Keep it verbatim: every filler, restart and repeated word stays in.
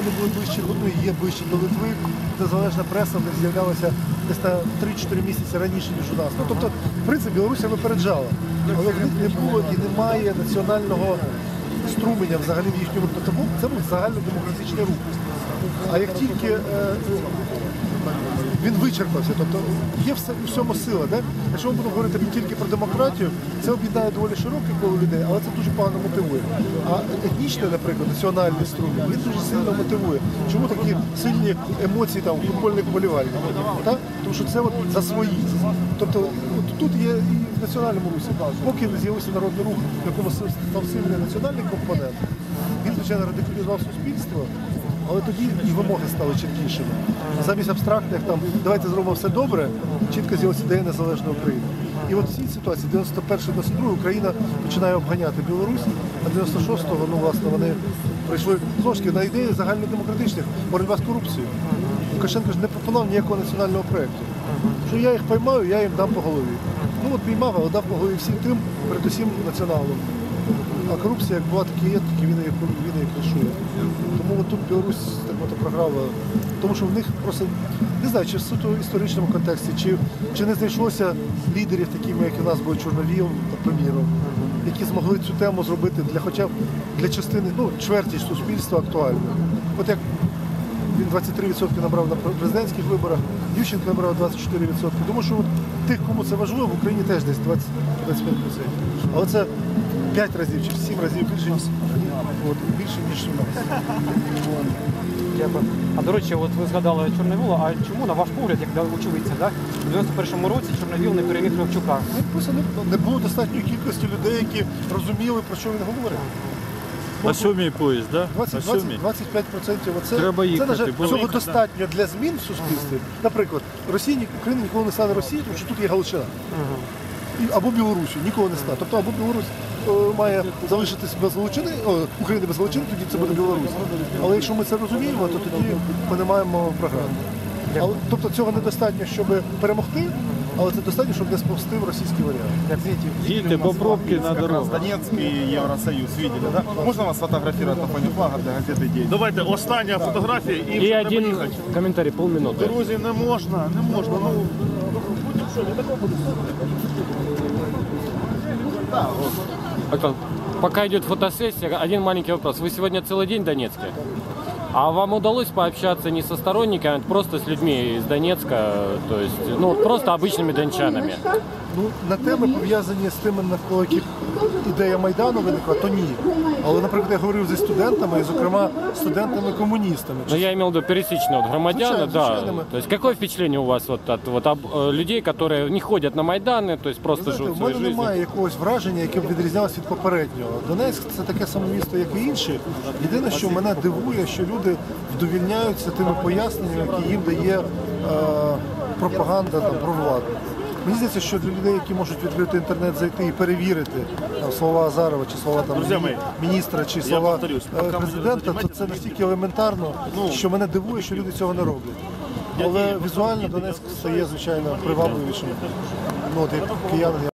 вони були ближче, ну, і є ближче до Литви, незалежна преса не з'являлася десь на три-чотири місяці раніше, ніж у нас. Ну, тобто, в принципі, Білорусія випереджала, але в них не було і немає національного струменя взагалі в їхньому, тому це був загальнодемократичний рух. А як тільки е, він вичерпався, тобто є все, у всьому сила. Да? Якщо ми будемо говорити тільки про демократію, це об'єднає доволі широке коло людей, але це дуже погано мотивує. А етнічний, наприклад, національний струмінь, він дуже сильно мотивує. Чому такі сильні емоції там футбольних вболівальників? Так? Тому що це от за свої. Тобто от тут є і в національному русі. Поки не з'явився народний рух, в якому став сильний національний компонент, він, звичайно, радикалізував суспільство. Але тоді і вимоги стали чіткішими. Замість абстрактних, там, давайте зробимо все добре, чітко з'явилася ідея незалежної України. І от в цій ситуації, дев'яносто перший дев'яносто другий, Україна починає обганяти Білорусь, а дев'яносто шостого, ну, власне, вони прийшли знову на ідеї загальнодемократичних, боротьба з корупцією. Лукашенко ж не пропонував ніякого національного проєкту. Що я їх поймаю, я їм дам по голові. Ну от піймав, але дав по голові всім тим, передусім націоналам. А корупція, як була, так і є, так і він її кришує. Тому от тут Білорусь так от програла. Тому що в них просто, не знаю, чи в суто історичному контексті, чи, чи не знайшлося лідерів, такими, як у нас був Чорновіл, приміром, які змогли цю тему зробити для хоча б для частини, ну, чверті суспільства актуальною. От як він двадцять три відсотки набрав на президентських виборах, Ющенко набрав двадцять чотири відсотки. Тому що от тих, кому це важливо, в Україні теж десь двадцять-двадцять п'ять відсотків. Але це п'ять разів чи сім разів більше, ніж, от, більше, ніж у нас. Дякую. А до речі, от ви згадали Чорновіла, а чому, на ваш погляд, як очевидця, да, в дев'яносто першому році Чорновіл не переміг Кравчука? Ну, просто не, не було достатньої кількості людей, які розуміли, про що він говорив. На сьомій поїзд, так? двадцять п'ять відсотків оце, Треба їхати. Це, на жаль, цього достатньо для змін в суспільстві. Наприклад, Росія, Україна ніколи не стане Росією, тому що тут є Галичина. І, або Білорусі, ніколи не стане. Тобто або Білорусь о, має залишитися без Галичини, о, Україна без Галичини, тоді це буде Білорусь. Але якщо ми це розуміємо, то тоді ми не маємо програми. Але, тобто цього недостатньо, щоб перемогти, але це достатньо, щоб не сповзти в російський варіант. Їдьте по пробки на дорогу. Донецк и Евросоюз видели, да? Можно вас сфотографировать на фоне флага для газети «День»? Давайте остання фотографія і І вже один треба їхати. коментарій, полминути. Друзі, не можна, не можна. Ну, Пока идет фотосессия, один маленький вопрос. Вы сегодня целый день в Донецке? А вам удалось пообщаться не со сторонниками, а просто с людьми из Донецка, то есть, ну, просто обычными дончанами? Ну, на теми, пов'язані з тими, навколо яких ідея Майдану виникла, то ні. Але, наприклад, я говорив зі студентами, і, зокрема, студентами-комуністами. Ну, я имел в виду пересечные вот громадяне, Звичайно, да. звичайно. То есть, какое впечатление у вас вот от вот, об, э, людей, которые не ходят на Майданы, то есть просто Знаєте, живут в своей мене жизнью? немає якогось враження, яке б відрізнялося від попереднього. Донецьк – це таке саме місто, як і інші. Єдине, що мене дивує, що люди вдовільняються тими поясненнями, які їм дає е, пропаганда там, про владу. Мені здається, що для людей, які можуть відкрити інтернет, зайти і перевірити там, слова Азарова, чи слова там, Друзі мої, міністра, чи слова повторюсь, е, поки ми президента, то це настільки елементарно, що мене дивує, що люди цього не роблять. Але візуально Донецьк стає, звичайно, привабливішим. Ну, от як киянин.